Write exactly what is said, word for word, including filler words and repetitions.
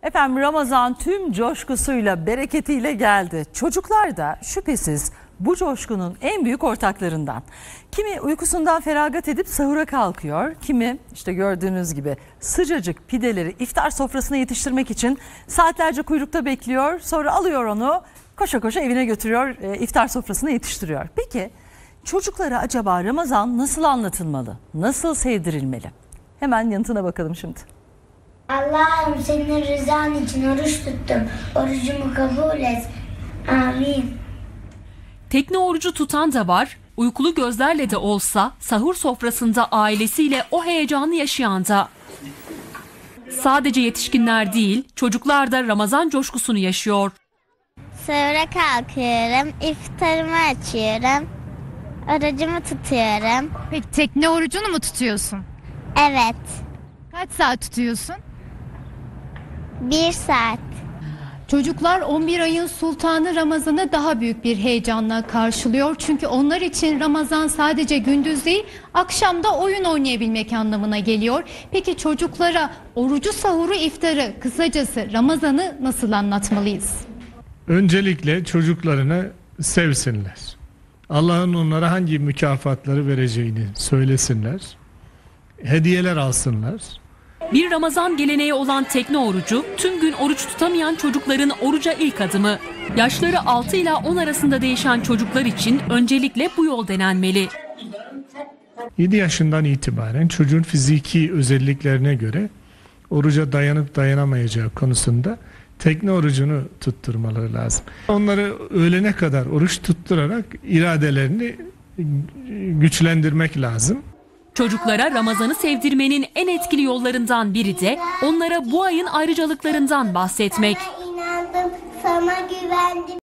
Efendim Ramazan tüm coşkusuyla, bereketiyle geldi. Çocuklar da şüphesiz bu coşkunun en büyük ortaklarından. Kimi uykusundan feragat edip sahura kalkıyor, kimi işte gördüğünüz gibi sıcacık pideleri iftar sofrasına yetiştirmek için saatlerce kuyrukta bekliyor. Sonra alıyor onu, koşa koşa evine götürüyor, e, iftar sofrasına yetiştiriyor. Peki çocuklara acaba Ramazan nasıl anlatılmalı, nasıl sevdirilmeli? Hemen yanıtına bakalım şimdi. Allah'ım senin rızan için oruç tuttum. Orucumu kabul et. Amin. Tekne orucu tutan da var, uykulu gözlerle de olsa sahur sofrasında ailesiyle o heyecanı yaşayan da. Sadece yetişkinler değil, çocuklar da Ramazan coşkusunu yaşıyor. Sahura kalkıyorum, iftarımı açıyorum, orucumu tutuyorum. Peki tekne orucunu mu tutuyorsun? Evet, Kaç saat tutuyorsun? bir saat. Çocuklar on bir ayın sultanı Ramazan'ı daha büyük bir heyecanla karşılıyor. Çünkü onlar için Ramazan sadece gündüz değil, akşamda oyun oynayabilmek anlamına geliyor. Peki çocuklara orucu, sahuru, iftarı, kısacası Ramazan'ı nasıl anlatmalıyız? Öncelikle çocuklarını sevsinler. Allah'ın onlara hangi mükafatları vereceğini söylesinler. Hediyeler alsınlar. Bir Ramazan geleneği olan tekne orucu, tüm gün oruç tutamayan çocukların oruca ilk adımı. Yaşları altı ile on arasında değişen çocuklar için öncelikle bu yol denenmeli. yedi yaşından itibaren çocuğun fiziki özelliklerine göre oruca dayanıp dayanamayacağı konusunda tekne orucunu tutturmaları lazım. Onları öğlene kadar oruç tutturarak iradelerini güçlendirmek lazım. Çocuklara Ramazan'ı sevdirmenin en etkili yollarından biri de onlara bu ayın ayrıcalıklarından bahsetmek. İnandım, sana güvendim.